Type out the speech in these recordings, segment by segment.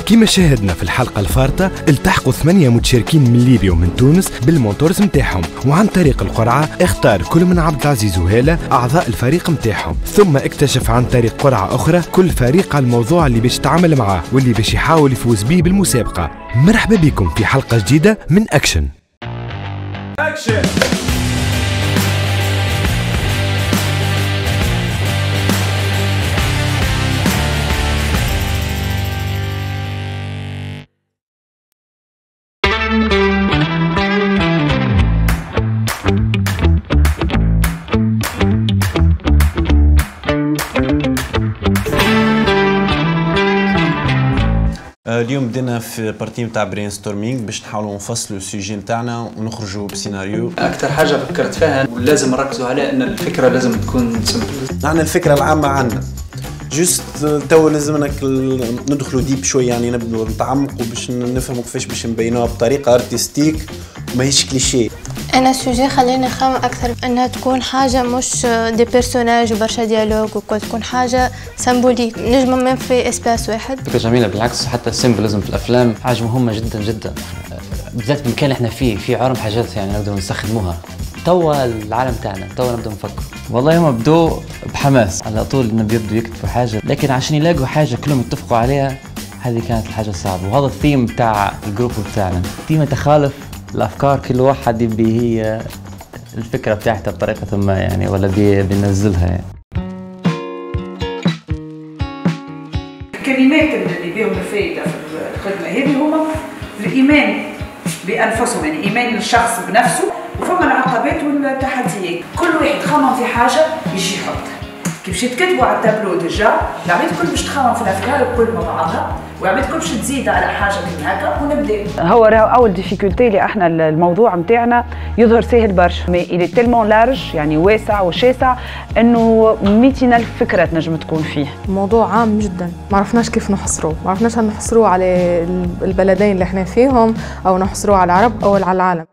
كما شاهدنا في الحلقة الفارطة، التحقوا 8 متشاركين من ليبيا ومن تونس بالمونتورز متاعهم، وعن طريق القرعة اختار كل من عبد العزيز وهالة أعضاء الفريق متاعهم، ثم اكتشف عن طريق قرعة أخرى كل فريق على الموضوع اللي باش يتعامل معاه واللي باش يحاول يفوز به بالمسابقة. مرحبا بكم في حلقة جديدة من أكشن. اليوم بدينا في بارتي نتاع برين ستورمينغ باش نحاولوا نفصلوا السوجي نتاعنا ونخرجوا بسيناريو. اكثر حاجه فكرت فيها ولازم نركزوا على ان الفكره لازم تكون سمبل. نحن الفكره العامه عندنا جوست تو لازمنا ندخلوا ديب شويه، يعني نبدو نتعمقوا باش نفهموا كيفاش باش نبينوها بطريقه ارتستيك وماهيش كليشيه. انا السوجي خليني نخمم اكثر انها تكون حاجه مش دي بيرسوناج وبرشا ديالوج وكل، تكون حاجه سيمبوليك نجم من في اسباس واحد. فكره جميله بالعكس، حتى السيمبلزم في الافلام حاجه مهمه جدا جدا، بالذات بالمكان اللي احنا فيه في عالم حاجات يعني نقدر نستخدموها. توا العالم تاعنا توا نبدأ نفكر. والله هم بدوا بحماس على طول انهم يبدوا يكتبوا حاجه، لكن عشان يلاقوا حاجه كلهم يتفقوا عليها هذه كانت الحاجه الصعبه. وهذا الثيم بتاع الجروب بتاعنا، ثيم يتخالف الافكار، كل واحد يبي هي الفكره بتاعته بطريقه ما يعني، ولا بينزلها يعني. الكلمات اللي بيهم الفائده في الخدمه هذه هما الايمان بانفسهم، يعني ايمان الشخص بنفسه، وفما العقبات والتحديات. كل واحد خمم في حاجه يجي يحط كي باش يتكتبوا على التابلو ديجا، العباد الكل باش تخمم في الافكار الكل مع بعضها، والعباد الكل باش تزيد على حاجه كيما هكا ونبدا. هو اول ديفيكولتي اللي احنا الموضوع نتاعنا يظهر ساهل برشا، مي الي تيلمون لارج يعني واسع وشاسع انه 200,000 فكره تنجم تكون فيه. الموضوع عام جدا، ما عرفناش كيف نحصروه، ما عرفناش هل نحصروه على البلدين اللي احنا فيهم او نحصروه على العرب او على العالم.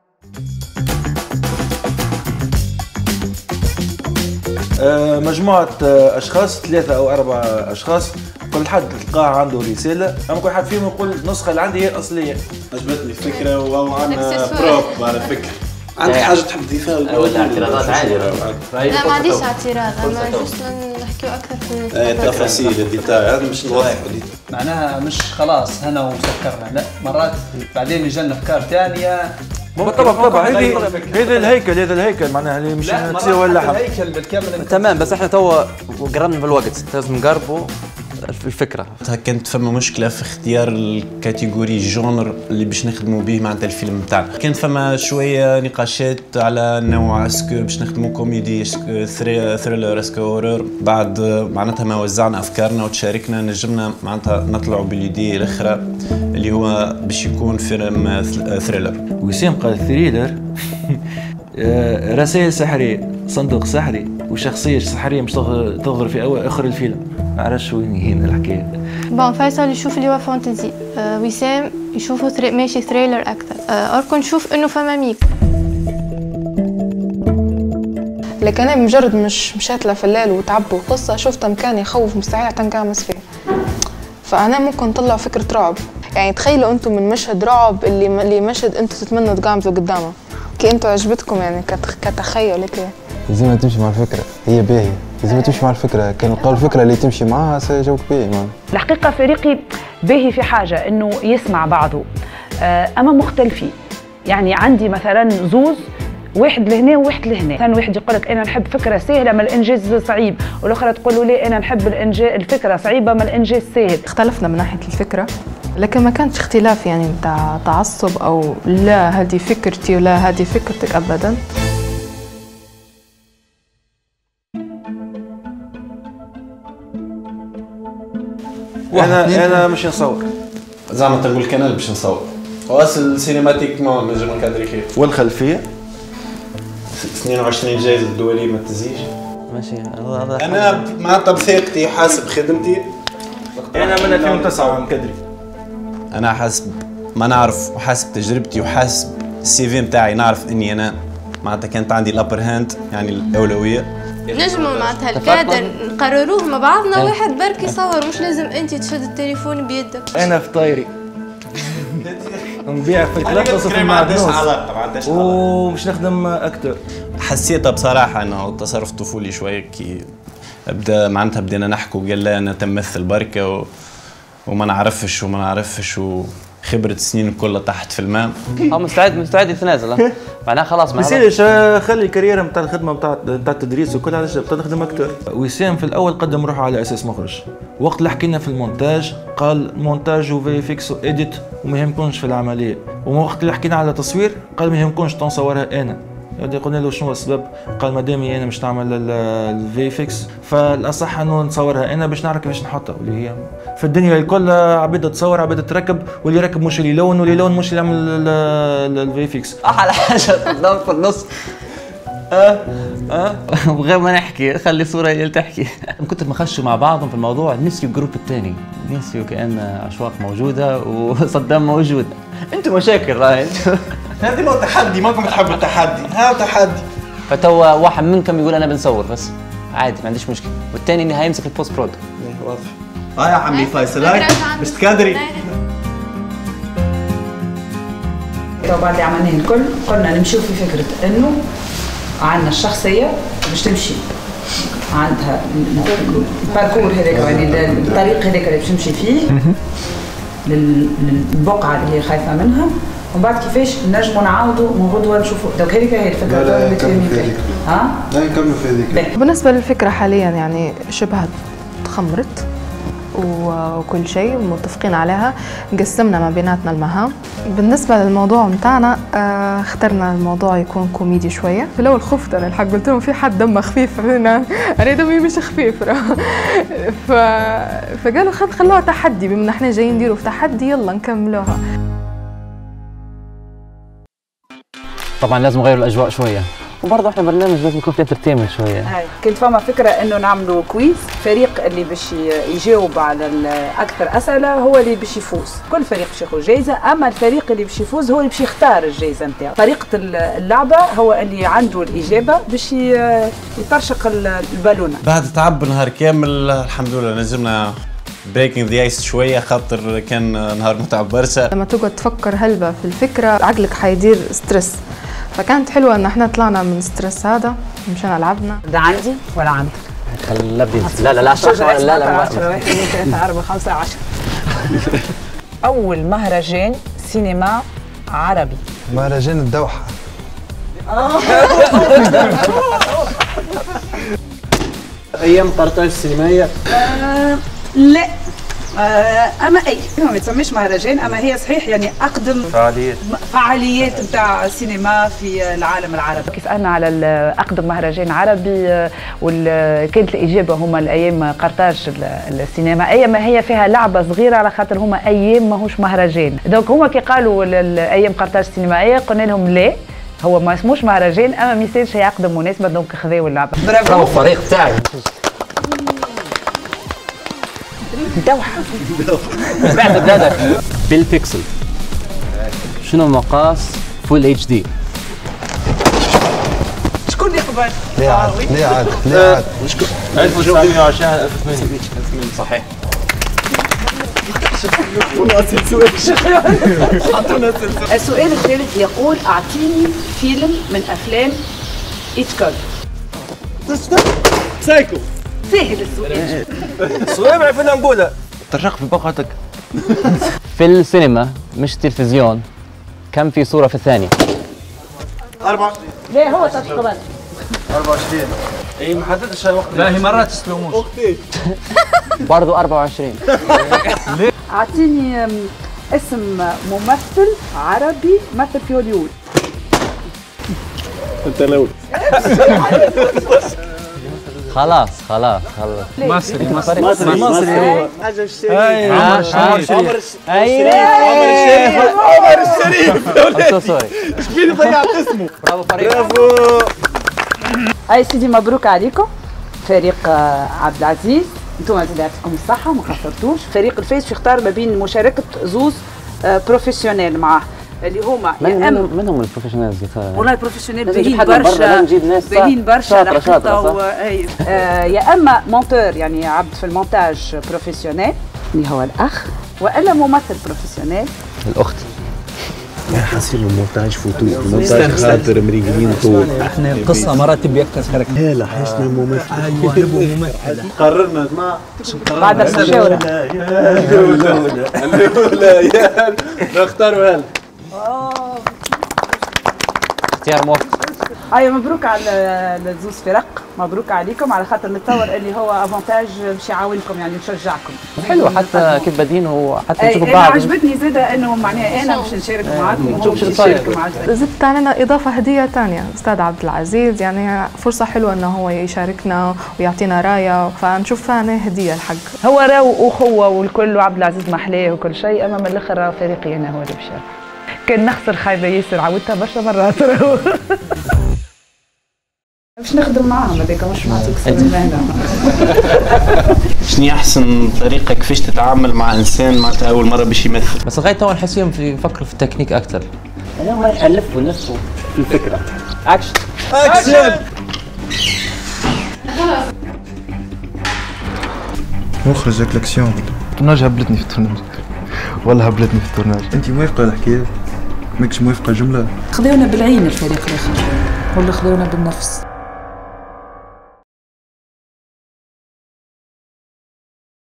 مجموعة أشخاص 3 أو 4 أشخاص، كل حد تلقاه عنده رسالة، أما كل حد فيهم يقول النسخة اللي عندي هي الأصلية. عجبتني الفكرة وعندنا بروب على فكرة. عندك حاجة تحب تضيفها ولا اعتراضات عادي؟ لا ما عنديش اعتراض، اما جوست نحكيو اكثر في التفاصيل الديتاي، هذا مش نوضح معناها مش خلاص هنا وسكرنا، لا مرات بعدين يجينا افكار ثانيه. طبعا هذا الهيكل معناها اللي مش نسيو اللحم الهيكل بالكامل تمام، بس احنا توا قربنا بالوقت، لازم نقربوا الفكره. كانت فما مشكله في اختيار الكاتيجوري جونر اللي باش نخدموا به معناتها الفيلم بتاعنا. كانت فما شويه نقاشات على نوع اسكو باش نخدموا كوميدي، اسكو ثريلر، اسكو هورر. بعد معناتها ما وزعنا افكارنا وتشاركنا نجمنا معناتها نطلعوا باليدي الاخرى اللي هو باش يكون فيلم ثريلر. وسام قال ثريلر رسائل سحريه، صندوق سحري وشخصيه سحريه مش تظهر في اخر الفيلم. ما عرفش وين هنا الحكايه. بون فيصل يشوف اللي هو فانتزي، وسام يشوفه ماشي ثريلر اكثر، اوركو نشوف انه فما ميكس. لكن انا مجرد مش مشات له في الليل وتعبوا قصه شفت مكان يخوف مستحيل تنقامس فيه، فانا ممكن نطلع فكره رعب. يعني تخيلوا انتم من مشهد رعب اللي مشهد انتم تتمنوا تقامزوا قدامه، كي انتم عجبتكم يعني كتخيل هيك. لازم تمشي مع الفكره، هي باهيه، لازم تمشي مع الفكره، كان لقاو الفكره اللي تمشي معاها سيجاوبك باهي. الحقيقه فريقي باهي في حاجه انه يسمع بعضه، اما مختلفين. يعني عندي مثلا زوز، واحد لهنا وواحد لهنا، ثاني واحد يقول لك انا نحب فكره سهله ما الانجاز صعيب، والاخرى تقول لي انا نحب الفكره صعيبه ما الانجاز سهل. اختلفنا من ناحيه الفكره، لكن ما كانش اختلاف يعني بتاع تعصب او لا هذه فكرتي ولا هذه فكرتك ابدا. انا مش نصور زعما تقول الكنال باش نصور، واصل سينماتيك ما نجم نكادري خير. والخلفيه 22 جايزه دوليه ما تزيش. ماشي انا معناتها بثقتي حاسب خدمتي. انا من 2009 مكدري. انا حاسب ما نعرف وحاسب تجربتي وحاسب السي في نتاعي، نعرف اني انا معناتها كانت عندي الابر هاند يعني الاولويه. نجموا معناتها الكادر نقرروه مع بعضنا، واحد برك يصور، مش لازم انت تشد التليفون بيدك. انا فطايري نبيع في الكلاس وصف المعدنوس ومش نخدم اكتر. حسيتها بصراحه انه تصرف طفولي شويه كي معناتها بدينا نحكوا، قال لا انا تمثل بركه وما نعرفش وخبرة سنين كلها تحت في الماء. مستعد يتنازل معناها خلاص ما يصيرش خلي الكارير نتاع الخدمه نتاع التدريس وكل علاش تخدم اكثر. وسام في الاول قدم روحه على اساس مخرج، وقت اللي حكينا في المونتاج قال مونتاج وفي فيكس وإيديت وما يهمكونش في العمليه، ووقت اللي حكينا على تصوير قال ما يهمكونش تنصورها انا. قلنا له شنو السبب؟ قال مادامي انا مش نعمل الفي فيكس فالاصح انه نصورها انا باش نعرف كيفاش نحطها، واللي هي في الدنيا الكل عبيد تصور عبيد تركب، واللي يركب مش اللي يلون واللي يلون مش اللي يعمل الفي فيكس. احلى حاجه تضل في النص وغير ما نحكي خلي صوره هي اللي تحكي. من كتر ما خشوا مع بعضهم في الموضوع نسيوا الجروب الثاني، نسيوا كأن اشواق موجوده وصدام موجود. انتم مشاكل راهي هذا ما تحدي، ماكم تحبوا التحدي، هذا تحدي. فتوا واحد منكم يقول انا بنصور بس عادي ما عنديش مشكله، والثاني انه هيمسك البوست برود. واضح. يا عمي فيصل هاي باش تكادري. بعد اللي عملناه الكل قلنا نمشيو في فكره انه عندنا الشخصيه باش تمشي عندها الباركور هذاك، يعني الطريق هذاك اللي باش تمشي فيه للبقعه اللي هي خايفه منها، ومن بعد كيفاش نجموا نعاودوا من غدوه نشوفوا. دونك هذيك هي الفكره. لا نكمل في هذيك. لا نكمل في هذيك. بالنسبه للفكره حاليا يعني شبه تخمرت وكل شيء متفقين عليها، قسمنا ما بيناتنا المهام. بالنسبه للموضوع متاعنا اخترنا الموضوع يكون كوميدي شويه. في الاول خفت انا الحق، قلت لهم في حد دمه خفيف، انا دمي مش خفيف فقالوا خلوها تحدي، بما احنا جايين نديروا في تحدي يلا نكملوها. طبعا لازم نغيروا الاجواء شويه، وبرضه احنا برنامج لازم يكون فيه انترتينمنت شويه. كنت فما فكره انه نعملوا كويز، فريق اللي باش يجاوب على اكثر اسئله هو اللي باش يفوز، كل فريق باش ياخذ جائزه، اما الفريق اللي باش يفوز هو اللي باش يختار الجائزه نتاعو. طريقه اللعبه هو اللي عنده الاجابه باش يطرشق البالونه. بعد تعب نهار كامل الحمد لله نزلنا بريكنج ذا ايس شويه، خاطر كان نهار متعب برشا. لما تقعد تفكر هلبة في الفكره عقلك حيدير ستريس، فكانت حلوه ان احنا طلعنا من ستريس هذا مشينا لعبنا. ده عندي ولا عندك؟ خلينا نبدا. لا 10 لا 10 1 2 3 4 5 10. اول مهرجان سينما عربي. مهرجان الدوحه. ايام قرطاج السينمائيه. لا اما اي ما تسميش مهرجان، اما هي صحيح يعني اقدم فعاليات نتاع السينما في العالم العربي. كيف سالنا على اقدم مهرجان عربي كانت الاجابه هما الايام قرطاج السينما. ايام ما هي فيها لعبه صغيره على خاطر هما ايام ماهوش مهرجان. دونك هما كي قالوا ايام قرطاج السينمائيه قلنا لهم لا هو ما اسموش مهرجان، اما ما يصيرش يقدم مناسبه، دونك خذاو اللعبه. برافو الفريق تاعي. دوحة. بعد بلادك بالبيكسل شنو مقاس فول اتش دي؟ شكون اللي قبل؟ ليه عاد 1920 1080 صحيح. السؤال الثالث يقول اعطيني فيلم من افلام هيتشكوك. سايكو. سهل السؤال. السؤال ما فينا نقولها. ترشق في بقعتك. في السينما مش تلفزيون كم في صورة في الثانية؟ 24. لا هو تقبل 24. اي ما حددتش الوقت. لا هي مرات تسلموش. برضه 24. اعطيني اسم ممثل عربي مثل في هوليوود. انت الاول. خلاص مصري هو حاجه عمر الشريف. سوري شبيني ضيعت اسمه. برافو فريق. برافو. اي سيدي مبروك عليكم فريق عبد العزيز، انتم يعطيكم الصحه ما خسرتوش. فريق الفايز يختار ما بين مشاركه زوز بروفيسيونيل معاه. اللي هما منهم البروفيشنالز والله البروفيشنال باهين برشا يا اما مونتور يعني عبد في المونتاج بروفيشنال اللي هو الاخ، والا ممثل بروفيشنال الاخت. حصير المونتاج فوتو، المونتاج خاطر مريقلين طول. احنا القصه مرات تبي اكثر حركه. لا حسنا ممثل. ايوه نبغى ممثل. قررنا بعد المشاوره. الاولى نختاروا هلا. اختيار موفق. ايوه مبروك على الزوز فرق، مبروك عليكم على خاطر نتصور اللي هو افونتاج باش يعاونكم يعني نشجعكم. حلو حتى كيف بادين وحتى نشوفوا بعض. انا عجبتني زاده انه معناها انا باش نشارك معاكم وهو باش يشارك معاكم. زدت علينا اضافه هديه ثانيه استاذ عبد العزيز، يعني فرصه حلوه انه هو يشاركنا ويعطينا رايه، فنشوفها انا هديه الحق. هو راو اخوه والكل وعبد العزيز محلاه وكل شيء، اما من الاخر فريقي انا هو اللي بشارك. كان نخسر خايبه ياسر، عودتها برشا مرات. باش نخدم معاهم هذاك مش مع تكسر المهنه. شنو احسن طريقه كيفاش تتعامل مع انسان معناتها اول مره باش يمثل؟ بس لغايه تو نحسهم يفكروا في التكنيك اكثر. انا ما يحلفوا نفسه في الفكره. اكشن مخرج اكسيون. التورناج هبلتني في التورناج، والله هبلتني في التورناج. انت موافقه الحكايه؟ ماكش موافقه جمله؟ خذونا بالعين الفريق الاخر، ولا خذونا بالنفس.